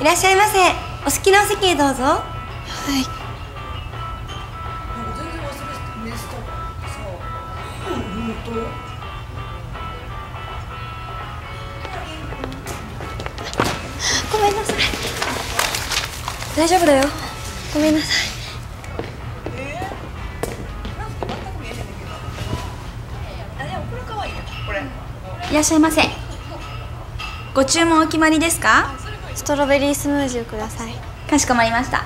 いらっしゃいませ。お好きなお席へどうぞ。はい。 全然忘れてた。ネストさ、本当。 ごめんなさい。大丈夫だよ。ごめんなさい。いらっしゃいませ。ご注文お決まりですか？ストロベリースムージーをください。かしこまりました。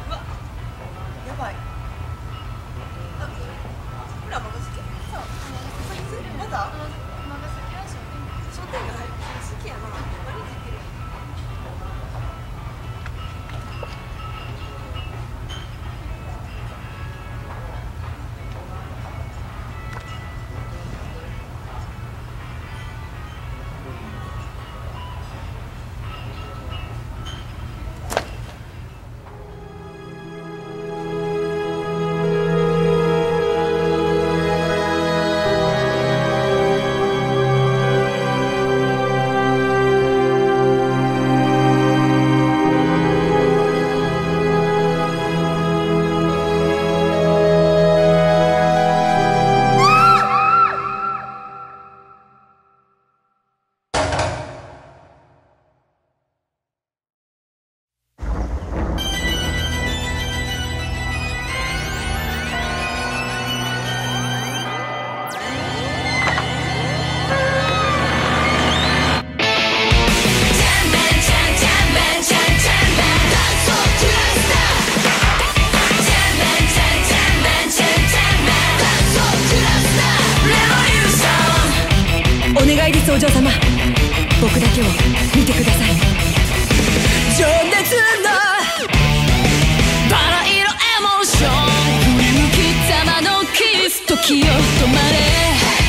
お願いです、お嬢様。僕だけを見てください。情熱のバラ色エモーション、振り向きざまのキス、時を止まれ。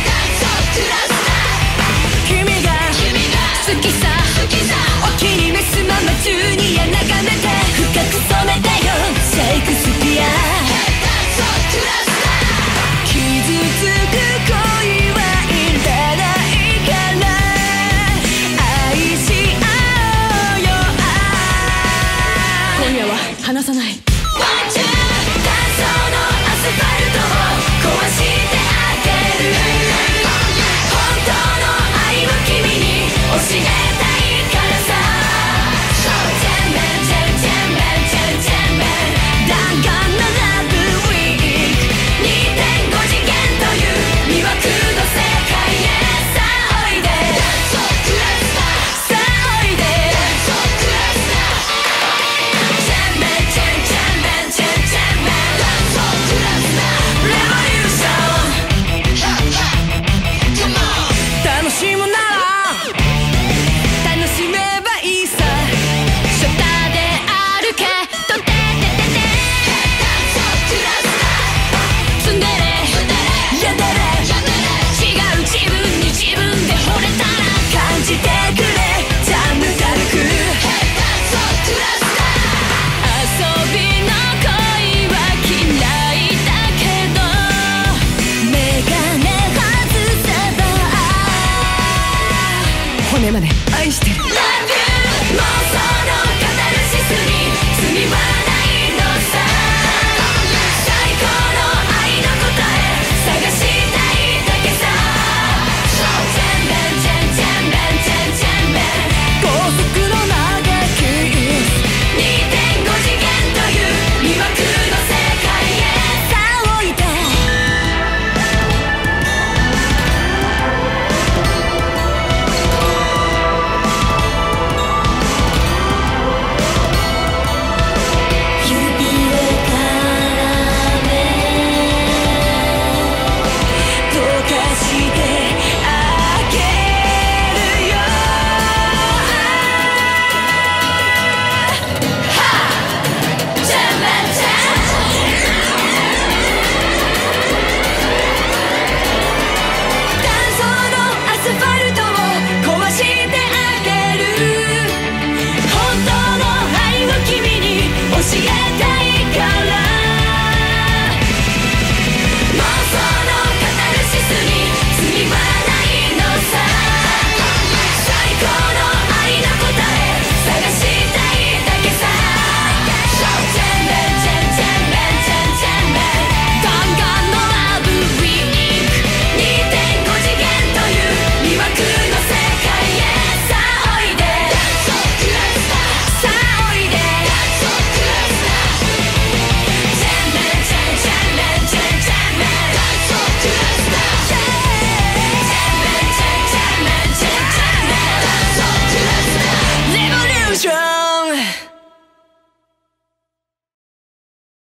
君が好きさ、お気に召すままジュニア眺めて、深く染めてよシェイクスピア。傷つく恋はいらないから愛し合おうよ。今夜は離さない。ダンソーのアスファルトを壊して